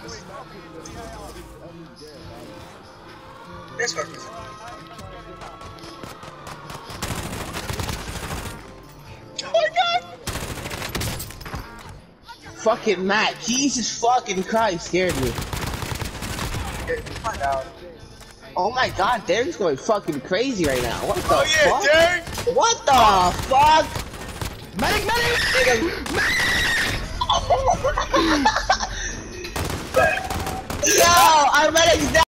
This one. Oh my god! Fucking Matt, Jesus fucking Christ, scared me. Find out. Oh my god, Derek's going fucking crazy right now. What the Oh yeah, fuck? Derek! What the fuck? Medic! Yo, our medic's down!